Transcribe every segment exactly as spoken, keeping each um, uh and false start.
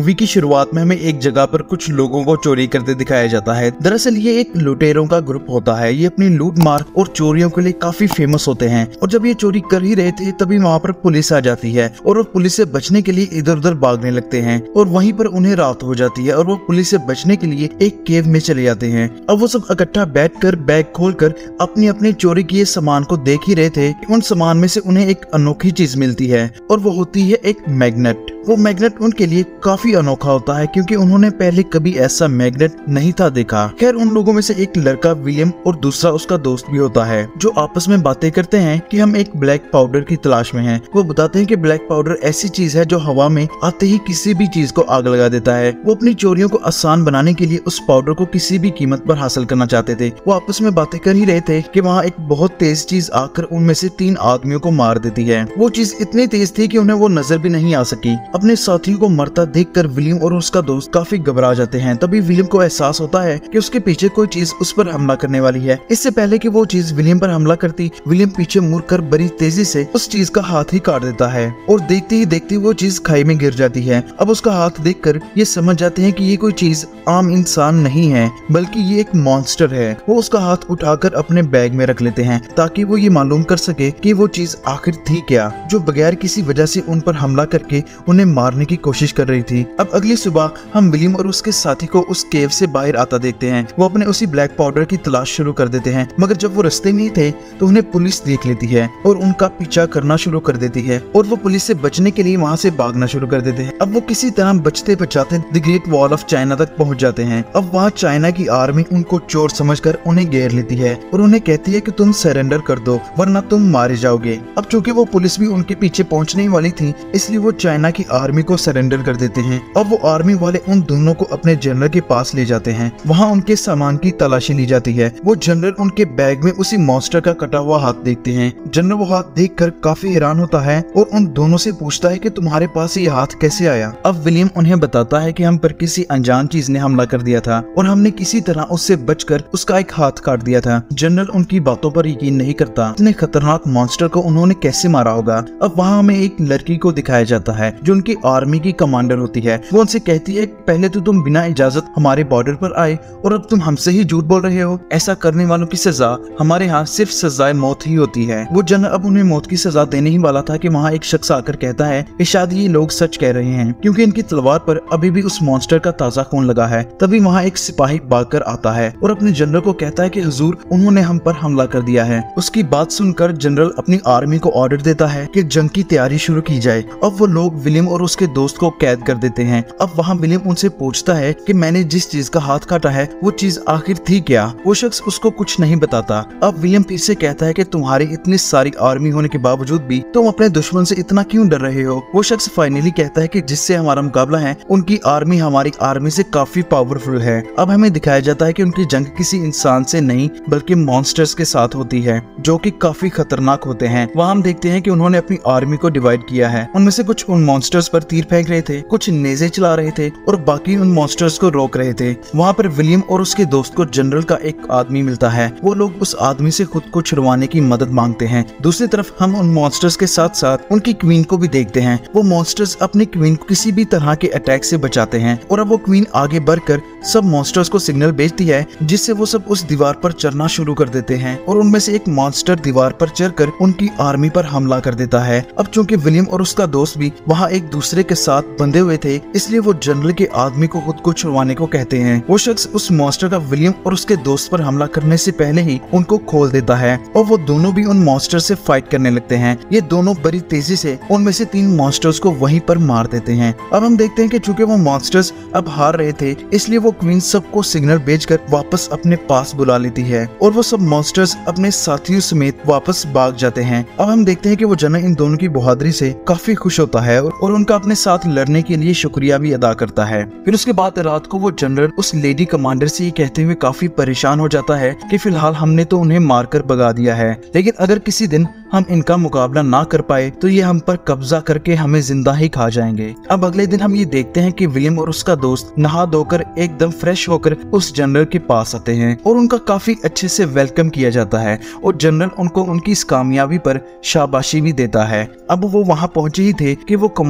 Movie की शुरुआत में हमें एक जगह पर कुछ लोगों को चोरी करते दिखाया जाता है। दरअसल ये एक लुटेरों का ग्रुप होता है। ये अपनी लूट मार और चोरियों के लिए काफी फेमस होते हैं और जब ये चोरी कर ही रहे थे तभी वहाँ पर पुलिस आ जाती है और वो पुलिस से बचने के लिए इधर उधर भागने लगते हैं और वहीं पर उन्हें रात हो जाती है और वो पुलिस से बचने के लिए एक केव में चले जाते हैं। अब वो सब इकट्ठा बैठकर बैग खोलकर अपनी अपनी चोरी किए सामान को देख ही रहे थे कि उन सामान में से उन्हें एक अनोखी चीज मिलती है और वो होती है एक मैग्नेट। वो मैग्नेट उनके लिए काफी अनोखा होता है क्योंकि उन्होंने पहले कभी ऐसा मैग्नेट नहीं था देखा। खैर उन लोगों में से एक लड़का विलियम और दूसरा उसका दोस्त भी होता है जो आपस में बातें करते हैं कि हम एक ब्लैक पाउडर की तलाश में हैं। वो बताते हैं कि ब्लैक पाउडर ऐसी चीज है जो हवा में आते ही किसी भी चीज को आग लगा देता है। वो अपनी चोरियों को आसान बनाने के लिए उस पाउडर को किसी भी कीमत पर हासिल करना चाहते थे। वो आपस में बातें कर ही रहे थे कि वहाँ एक बहुत तेज चीज आकर उनमें से तीन आदमियों को मार देती है। वो चीज इतनी तेज थी कि उन्हें वो नजर भी नहीं आ सकी। अपने साथियों को मरता देखकर विलियम और उसका दोस्त काफी घबरा जाते हैं। तभी विलियम को एहसास होता है कि उसके पीछे कोई चीज उस पर हमला करने वाली है। इससे पहले कि वो चीज विलियम पर हमला करती, विलियम पीछे मुड़कर बड़ी तेजी से उस चीज का हाथ ही काट देता है और देखते ही देखते वो चीज खाई में गिर जाती है। अब उसका हाथ देखकर ये समझ जाते हैं कि ये कोई चीज आम इंसान नहीं है बल्कि ये एक मॉन्स्टर है। वो उसका हाथ उठाकर अपने बैग में रख लेते हैं ताकि वो ये मालूम कर सके कि वो चीज आखिर थी क्या जो बगैर किसी वजह से उन पर हमला करके उन्हें मारने की कोशिश कर रही थी। अब अगली सुबह हम विलियम और उसके साथी को उस केव से बाहर आता देखते हैं। वो अपने उसी ब्लैक पाउडर की तलाश शुरू कर देते हैं मगर जब वो रास्ते में ही थे तो उन्हें पुलिस देख लेती है और उनका पीछा करना शुरू कर देती है और वो पुलिस से बचने के लिए वहाँ से भागना शुरू कर देते हैं। अब वो किसी तरह बचते बचाते the great wall of China तक पहुँच जाते हैं। अब वहाँ चाइना की आर्मी उनको चोर समझकर उन्हें घेर लेती है और उन्हें कहती है कि तुम सरेंडर कर दो वरना तुम मारे जाओगे। अब चूंकि वो पुलिस भी उनके पीछे पहुंचने वाली थी इसलिए वो चाइना की आर्मी को सरेंडर कर देते हैं। अब वो आर्मी वाले उन दोनों को अपने जनरल के पास ले जाते हैं। वहाँ उनके सामान की तलाशी ली जाती है। वो जनरल उनके बैग में उसी मॉन्स्टर का कटा हुआ हाथ देखते हैं। जनरल वो हाथ देखकर काफी हैरान होता है और उन दोनों से पूछता है कि तुम्हारे पास ये हाथ कैसे आया। अब विलियम उन्हें बताता है कि हम पर किसी अनजान चीज ने हमला कर दिया था और हमने किसी तरह उससे बचकर उसका एक हाथ काट दिया था। जनरल उनकी बातों पर यकीन नहीं करता। इतने खतरनाक मॉन्स्टर को उन्होंने कैसे मारा होगा। अब वहाँ हमें एक लड़की को दिखाया जाता है जो उनकी आर्मी की कमांडर होती है। वो उनसे कहती है पहले तो तुम बिना इजाजत हमारे बॉर्डर पर आए और अब तुम हमसे ही झूठ बोल रहे हो। ऐसा करने वालों की सजा हमारे यहाँ सिर्फ सजाए मौत ही होती है। वो जनरल अब उन्हें मौत की सजा देने ही वाला था कि वहाँ एक शख्स आकर कहता है कि शायद ये लोग सच कह रहे हैं क्योंकि इनकी तलवार पर अभी भी उस मॉन्स्टर का ताजा खून लगा है। तभी वहाँ एक सिपाही भागकर आता है और अपने जनरल को कहता है कि हुजूर उन्होंने हम पर हमला कर दिया है। उसकी बात सुनकर जनरल अपनी आर्मी को ऑर्डर देता है कि जंग की तैयारी शुरू की जाए। अब वो लोग विलियम और उसके दोस्त को कैद कर देते हैं। अब वहाँ विलियम उनसे पूछता है कि मैंने जिस चीज का हाथ काटा है वो चीज आखिर थी क्या। वो शख्स उसको कुछ नहीं बताता। अब विलियम फिर से कहता है कि तुम्हारी इतनी सारी आर्मी होने के बावजूद भी तुम अपने दुश्मन से इतना क्यों डर रहे हो। वो शख्स फाइनली कहता है कि जिससे हमारा मुकाबला है उनकी आर्मी हमारी आर्मी से काफी पावरफुल है। अब हमें दिखाया जाता है कि उनकी जंग किसी इंसान से नहीं बल्कि मॉन्स्टर्स के साथ होती है जो कि काफी खतरनाक होते हैं। वहाँ हम देखते हैं कि उन्होंने अपनी आर्मी को डिवाइड किया है। उनमें से कुछ उन मॉन्स्टर्स पर तीर फेंक रहे थे, कुछ नेज़े चला रहे थे और बाकी उन मॉन्स्टर्स को रोक रहे थे। वहाँ पर विलियम और उसके दोस्त को जनरल का एक आदमी मिलता है। वो लोग उस आदमी से खुद को छुड़वाने की मदद मांगते हैं। दूसरी तरफ हम उन मॉन्स्टर्स के साथ साथ उनकी क्वीन को भी देखते हैं। वो मॉन्स्टर्स अपनी क्वीन को किसी भी तरह के अटैक से बचाते हैं और अब वो क्वीन आगे बढ़कर सब मॉन्स्टर्स को सिग्नल भेजती है जिससे वो सब उस दीवार पर चढ़ना शुरू कर देते हैं और उनमें से एक मॉन्स्टर दीवार पर चढ़कर उनकी आर्मी पर हमला कर देता है। अब चूंकि विलियम और उसका दोस्त भी वहाँ एक दूसरे के साथ बंधे हुए थे इसलिए वो जनरल के आदमी को खुद को छुड़वाने को कहते हैं। वो शख्स उस मॉन्स्टर का विलियम और उसके दोस्त पर हमला करने से पहले ही उनको खोल देता है और वो दोनों भी उन मॉन्स्टर से फाइट करने लगते हैं। ये दोनों बड़ी तेजी से उनमें से तीन मॉन्स्टर्स को वहीं पर मार देते हैं। अब हम देखते हैं कि चूंकि वो मॉन्स्टर्स अब हार रहे थे इसलिए वो क्वीन सबको सिग्नल भेजकर वापस अपने पास बुला लेती है और वो सब मॉन्स्टर्स अपने साथियों समेत वापस भाग जाते हैं। अब हम देखते हैं कि वो जनरल इन दोनों की बहादुरी से काफी खुश होता है और उनका अपने साथ लड़ने के लिए शुक्रिया भी अदा करता है। फिर उसके बाद रात को वो जनरल उस लेडी कमांडर से ये कहते हुए काफी परेशान हो जाता है कि फिलहाल हमने तो उन्हें मारकर भगा दिया है लेकिन अगर किसी दिन हम इनका मुकाबला ना कर पाए तो ये हम पर कब्जा करके हमें जिंदा ही खा जाएंगे। अब अगले दिन हम ये देखते हैं कि विलियम और उसका दोस्त नहा धोकर एकदम फ्रेश होकर उस जनरल के पास आते हैं और उनका काफी अच्छे से वेलकम किया जाता है और जनरल उनको उनकी इस कामयाबी पर शाबाशी भी देता है। अब वो वहाँ पहुंचे ही थे कि वो कमांडर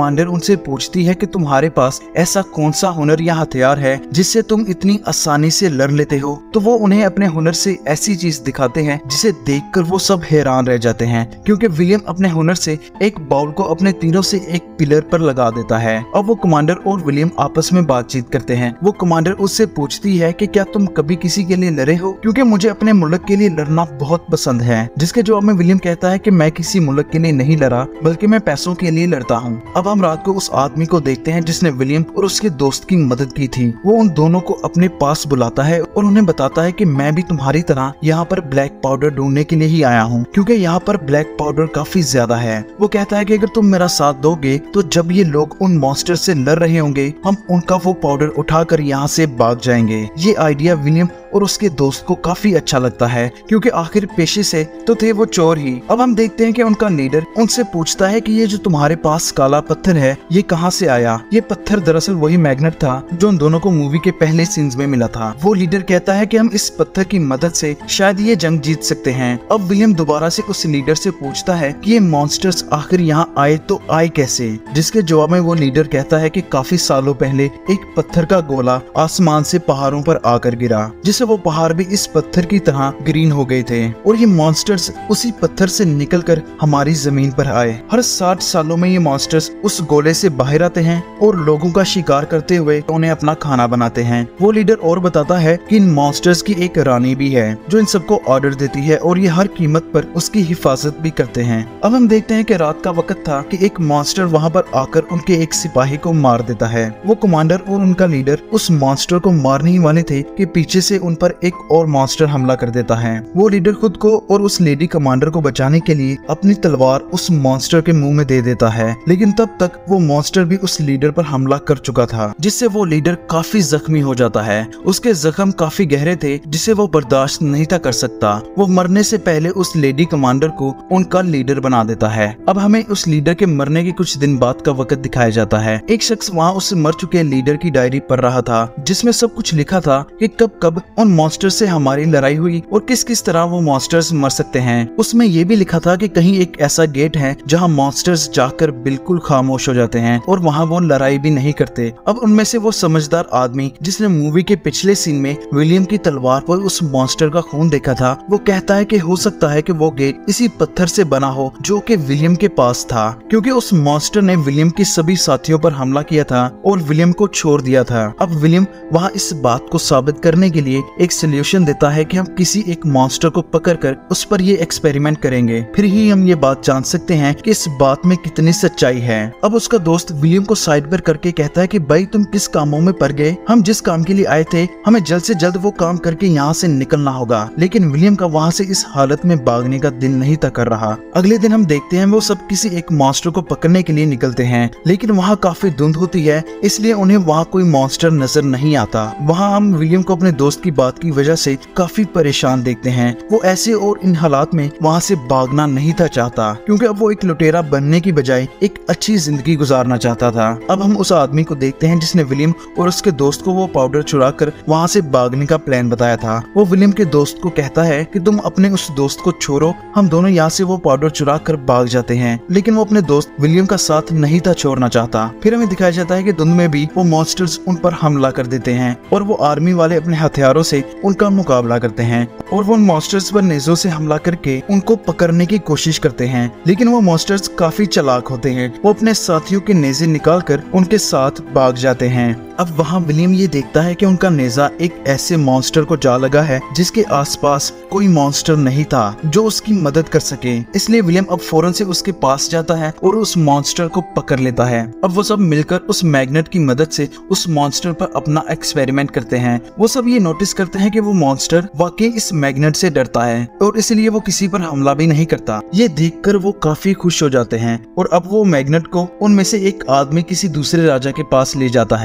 कमांडर उनसे पूछती है कि तुम्हारे पास ऐसा कौन सा हुनर या हथियार है जिससे तुम इतनी आसानी से लड़ लेते हो। तो वो उन्हें अपने हुनर से ऐसी चीज दिखाते हैं जिसे देखकर वो सब हैरान रह जाते हैं, क्योंकि विलियम अपने हुनर से एक बाउल को अपने तीरों से एक पिलर पर लगा देता है। अब वो कमांडर और विलियम आपस में बातचीत करते हैं। वो कमांडर उससे पूछती है कि क्या तुम कभी किसी के लिए लड़े हो, क्योंकि मुझे अपने मुल्क के लिए लड़ना बहुत पसंद है। जिसके जवाब में विलियम कहता है कि मैं किसी मुल्क के लिए नहीं लड़ा, बल्कि मैं पैसों के लिए लड़ता हूँ। अब हम रात को उस आदमी को देखते हैं जिसने विलियम और उसके दोस्त की मदद की थी। वो उन दोनों को अपने पास बुलाता है और उन्हें बताता है कि मैं भी तुम्हारी तरह यहाँ पर ब्लैक पाउडर ढूंढने के लिए ही आया हूँ, क्योंकि यहाँ पर ब्लैक पाउडर काफी ज्यादा है। वो कहता है कि अगर तुम मेरा साथ दोगे तो जब ये लोग उन मॉन्स्टर से लड़ रहे होंगे, हम उनका वो पाउडर उठाकर यहाँ से भाग जाएंगे। ये आइडिया विलियम और उसके दोस्त को काफी अच्छा लगता है, क्योंकि आखिर पेशे से तो थे वो चोर ही। अब हम देखते हैं कि उनका लीडर उनसे पूछता है कि ये जो तुम्हारे पास काला पत्थर है ये कहाँ से आया। ये पत्थर दरअसल वही मैग्नेट था जो उन दोनों को मूवी के पहले सीन्स में मिला था। वो लीडर कहता है कि हम इस पत्थर की मदद से शायद ये जंग जीत सकते हैं। अब विलियम दोबारा से उस लीडर से पूछता है कि ये मॉन्स्टर्स आखिर यहाँ आए तो आए कैसे। जिसके जवाब में वो लीडर कहता है कि काफी सालों पहले एक पत्थर का गोला आसमान से पहाड़ों पर आकर गिरा, जिससे वो पहाड़ भी इस पत्थर की तरह ग्रीन हो गए थे और ये मॉन्स्टर्स उसी पत्थर से निकलकर हमारी जमीन पर आए। हर साठ सालों में ये मॉन्स्टर्स उस गोले से बाहर आते हैं और लोगों का शिकार करते हुए उन्हें अपना खाना बनाते हैं। वो लीडर और बताता है कि इन मॉन्स्टर्स की एक रानी भी है जो इन सबको ऑर्डर देती है और ये हर कीमत पर उसकी हिफाजत भी करते हैं। अब हम देखते हैं कि रात का वक्त था कि एक मॉन्स्टर वहाँ पर आकर उनके एक सिपाही को मार देता है। वो कमांडर और उनका लीडर उस मॉन्स्टर को मारने ही वाले थे कि पीछे से उन पर एक और मॉन्स्टर हमला कर देता है। वो लीडर खुद को और उस लेडी कमांडर को बचाने के लिए अपनी तलवार उस मॉन्स्टर के मुंह में दे देता है, लेकिन तब तक वो मॉन्स्टर भी उस लीडर पर हमला कर चुका था, जिससे वो लीडर काफी जख्मी हो जाता है। उसके जख्म काफी गहरे थे जिसे वो बर्दाश्त नहीं था कर सकता। वो मरने से पहले उस लेडी कमांडर को उनका लीडर बना देता है। अब हमें उस लीडर के मरने के कुछ दिन बाद का वक्त दिखाया जाता है। एक शख्स वहाँ उस मर चुके लीडर की डायरी पढ़ रहा था, जिसमें सब कुछ लिखा था कि कब कब उन मॉन्स्टर से हमारी लड़ाई हुई और किस किस तरह वो मॉन्स्टर्स मर सकते हैं। उसमें ये भी लिखा था कि कहीं एक ऐसा गेट है जहाँ मॉन्स्टर्स जाकर बिल्कुल खामोश हो जाते हैं और वहाँ वो लड़ाई भी नहीं करते। अब उनमें से वो समझदार आदमी जिसने मूवी के पिछले सीन में विलियम की तलवार पर उस मॉन्स्टर का खून देखा था, वो कहता है कि हो सकता है कि वो गेट इसी पत्थर से बना हो जो कि विलियम के पास था, क्योंकि उस मॉन्स्टर ने विलियम के सभी साथियों पर हमला किया था और विलियम को छोड़ दिया था। अब विलियम वहाँ इस बात को साबित करने के लिए एक सोल्यूशन देता है कि हम किसी एक मॉन्स्टर को पकड़कर उस पर ये एक्सपेरिमेंट करेंगे, फिर ही हम ये बात जान सकते हैं कि इस बात में कितनी सच्चाई है। अब उसका दोस्त विलियम को साइड पर करके कहता है कि भाई तुम किस कामों में पड़ गए, हम जिस काम के लिए आए थे हमें जल्द से जल्द वो काम करके यहाँ से निकलना होगा। लेकिन विलियम का वहाँ से इस हालत में भागने का दिल नहीं था कर रहा। अगले दिन हम देखते हैं वो सब किसी एक मॉन्स्टर को पकड़ने के लिए निकलते हैं, लेकिन वहाँ काफी धुंध होती है, इसलिए उन्हें वहाँ कोई मॉन्स्टर नजर नहीं आता। वहाँ हम विलियम को अपने दोस्त की बात की वजह से काफी परेशान देखते हैं। वो ऐसे और इन हालात में वहाँ से भागना नहीं था चाहता, क्योंकि अब वो एक लुटेरा बनने की बजाय एक अच्छी जिंदगी गुजारना चाहता था। अब हम उस आदमी को देखते हैं जिसने विलियम और उसके दोस्त को वो पाउडर चुरा कर वहाँ से भागने का प्लान बताया था। वो विलियम के दोस्त को कहता है कि तुम अपने उस दोस्त को छोड़ो, हम दोनों यहाँ से वो पाउडर चुरा कर भाग जाते हैं। लेकिन वो अपने दोस्त विलियम का साथ नहीं था छोड़ना चाहता। फिर हमें दिखाया जाता है कि धुंध में भी वो मॉन्स्टर्स उन पर हमला कर देते हैं और वो आर्मी वाले अपने हथियारों से उनका मुकाबला करते हैं और वो उन मॉन्स्टर्स पर नेजों से हमला करके उनको पकड़ने की कोशिश करते हैं। लेकिन वो मॉन्स्टर्स काफी चालाक होते हैं, वो अपने साथियों के नेजे निकाल कर उनके साथ भाग जाते हैं। अब वहाँ विलियम ये देखता है कि उनका नेजा एक ऐसे मॉन्स्टर को जा लगा है जिसके आसपास कोई मॉन्स्टर नहीं था जो उसकी मदद कर सके। इसलिए विलियम अब फौरन से उसके पास जाता है और उस मॉन्स्टर को पकड़ लेता है। अब वो सब मिलकर उस मैग्नेट की मदद से उस मॉन्स्टर पर अपना एक्सपेरिमेंट करते हैं। वो सब ये नोटिस करते हैं कि वो मॉन्स्टर वाकई इस मैग्नेट से डरता है और इसलिए वो किसी पर हमला भी नहीं करता। ये देखकर वो काफी खुश हो जाते हैं और अब वो मैग्नेट को उनमें से एक आदमी किसी दूसरे राजा के पास ले जाता है और उसे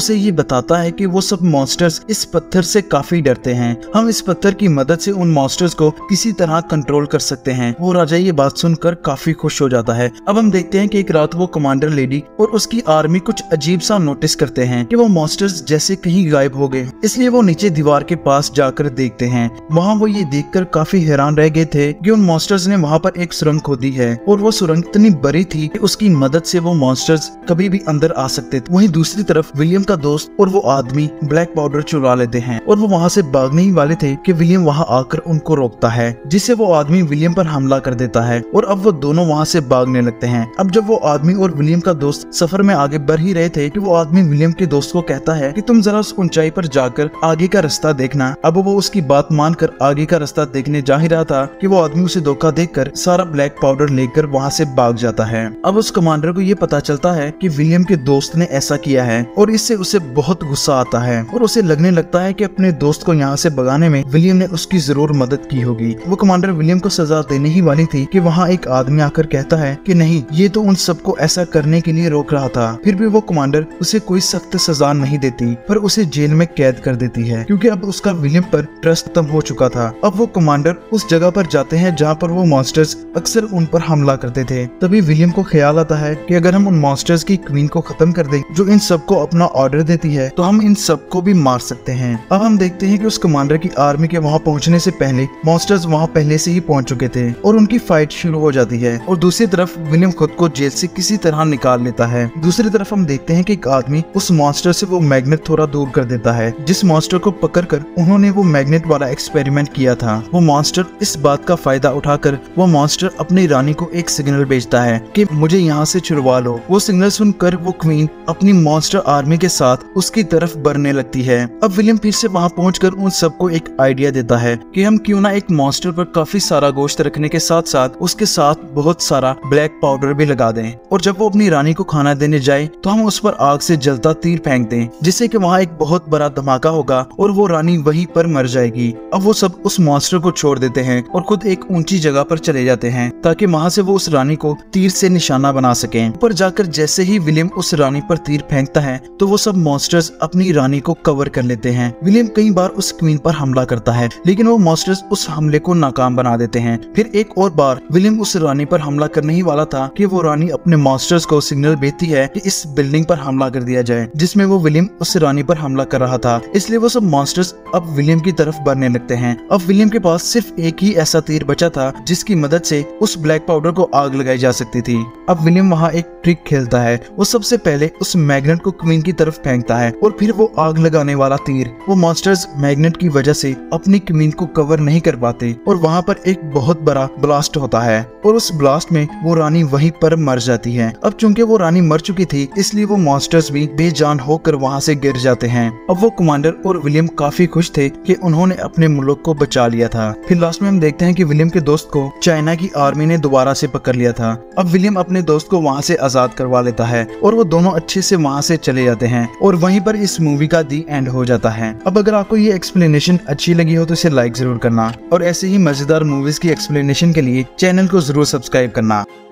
उसे ये बताता है कि वो सब मॉन्स्टर्स इस पत्थर से काफी डरते हैं। हम इस पत्थर की मदद से उन मॉन्स्टर्स को किसी तरह कंट्रोल कर सकते हैं। वो राजा ये बात सुनकर काफी खुश हो जाता है। अब हम देखते हैं कि एक रात वो कमांडर लेडी और उसकी आर्मी कुछ अजीब सा नोटिस करते हैं कि वो मॉन्स्टर्स जैसे कहीं गायब हो गए। इसलिए वो नीचे दीवार के पास जाकर देखते हैं। वहाँ वो ये देखकर काफी हैरान रह गए थे कि उन मॉन्स्टर्स ने वहाँ पर एक सुरंग खोदी है और वो सुरंग इतनी बड़ी थी कि उसकी मदद से वो मॉन्स्टर्स कभी भी अंदर आ सकते थे। वहीं दूसरी तरफ विलियम का दोस्त और वो आदमी ब्लैक पाउडर चुरा लेते हैं और वो वहाँ से भागने ही वाले थे कि विलियम वहाँ आकर उनको रोकता है, जिससे वो आदमी विलियम पर हमला कर देता है और अब वो दोनों वहाँ से भागने लगते हैं। अब जब वो आदमी और विलियम का दोस्त सफर में आगे बढ़ ही रहे थे कि वो आदमी विलियम के दोस्त को कहता है कि तुम जरा उस ऊंचाई पर जाकर आगे का रास्ता देखना। अब वो उसकी बात मानकर आगे का रास्ता देखने जा ही रहा था कि वो आदमी उसे धोखा देकर सारा ब्लैक पाउडर लेकर वहाँ से भाग जाता है। अब उस कमांडर को ये पता चलता है कि विलियम के दोस्त ने ऐसा किया है और इससे उसे बहुत गुस्सा आता है और उसे लगने लगता है कि अपने दोस्त को यहाँ से भगाने में विलियम ने उसकी जरूर मदद की होगी। वो कमांडर विलियम को सजा देने ही वाली थी कि वहाँ एक आदमी आकर कहता है कि नहीं, ये तो उन सबको ऐसा करने के लिए रोक रहा था। फिर भी वो कमांडर उसे कोई सख्त सजा नहीं देती पर उसे जेल में कैद कर देती है, क्योंकि अब उसका विलियम पर ट्रस्ट खत्म हो चुका था। अब वो कमांडर उस जगह पर जाते हैं जहाँ पर वो मॉन्स्टर्स अक्सर उन पर हमला करते थे। तभी विलियम को ख्याल आता है कि अगर हम उन मॉन्स्टर्स की क्वीन को खत्म कर दें जो इन सबको अपना ऑर्डर देती है, तो हम इन सबको भी मार सकते हैं। अब हम देखते हैं कि उस कमांडर की आर्मी के वहाँ पहुँचने से पहले मॉन्स्टर्स वहाँ पहले से ही पहुँच चुके थे और उनकी फाइट शुरू हो जाती है और दूसरी तरफ विलियम खुद को जेल से किसी तरह निकाल लेता है। दूसरी तरफ हम देखते हैं कि एक आदमी उस मॉन्स्टर से वो मैग्नेट थोड़ा दूर कर देता है, जिस मॉन्स्टर को पकड़कर उन्होंने वो मैग्नेट वाला एक्सपेरिमेंट किया था। वो मॉन्स्टर इस बात का फायदा उठाकर वो मॉन्स्टर अपनी रानी को एक सिग्नल भेजता है कि मुझे यहाँ से छुड़वा लो। वो सिग्नल सुनकर वो क्वीन अपनी मॉन्स्टर आर्मी के साथ उसकी तरफ बढ़ने लगती है। अब विलियम फिर से वहाँ पहुंचकर उन सबको एक आइडिया देता है कि हम क्यों ना एक मॉन्स्टर पर काफी सारा गोश्त रखने के साथ साथ उसके साथ बहुत सारा ब्लैक पाउडर भी लगा दें और जब वो अपनी रानी को खाना देने जाए तो हम उस पर आग से जलता तीर फेंक दें, जिससे कि वहाँ एक बहुत बड़ा धमाका होगा और वो रानी वहीं पर मर जाएगी। अब वो सब उस मॉन्स्टर को छोड़ देते हैं और खुद एक ऊंची जगह पर चले जाते हैं ताकि वहाँ से वो उस रानी को तीर से निशाना बना सकें। ऊपर जाकर जैसे ही विलियम उस रानी पर तीर फेंकता है तो वो सब मॉन्स्टर्स अपनी रानी को कवर कर लेते हैं। विलियम कई बार उस क्वीन पर हमला करता है लेकिन वो मॉन्स्टर्स उस हमले को नाकाम बना देते हैं। फिर एक और बार विलियम उस रानी पर हमला करने ही वाला था कि वो रानी अपने मॉन्स्टर्स को सिग्नल भेजती है कि इस बिल्डिंग पर हमला कर दिया जाए, जिसमें वो विलियम उस रानी पर हमला कर रहा था। इसलिए वो सब मॉन्स्टर्स अब विलियम की तरफ बढ़ने लगते हैं। अब विलियम के पास सिर्फ एक ही ऐसा तीर बचा था जिसकी मदद से उस ब्लैक पाउडर को आग लगाई जा सकती थी। अब विलियम वहाँ एक ट्रिक खेलता है। वो सबसे पहले उस मैग्नेट को क्वीन की तरफ फेंकता है और फिर वो आग लगाने वाला तीर वो मॉन्स्टर्स मैग्नेट की वजह से अपनी क्वीन को कवर नहीं कर पाते और वहाँ पर एक बहुत बड़ा ब्लास्ट होता है और उस ब्लास्ट में वो रानी वहीं पर मर जाती है। अब चूंकि वो रानी मर चुकी थी इसलिए वो मॉन्स्टर्स भी बेजान होकर वहाँ से गिर जाते हैं। अब वो कमांडर और विलियम काफी खुश थे कि उन्होंने अपने मुल्क को बचा लिया था। फिर लास्ट में हम देखते हैं कि विलियम के दोस्त को चाइना की आर्मी ने दोबारा से पकड़ लिया था। अब विलियम अपने दोस्त को वहाँ से आजाद करवा लेता है और वो दोनों अच्छे से वहाँ से चले जाते हैं और वहीं पर इस मूवी का दी एंड हो जाता है। अब अगर आपको ये एक्सप्लेनेशन अच्छी लगी हो तो इसे लाइक जरूर करना और ऐसे ही मजेदार मूवीज की एक्सप्लेनेशन के लिए चैनल को जरूर सब्सक्राइब करना।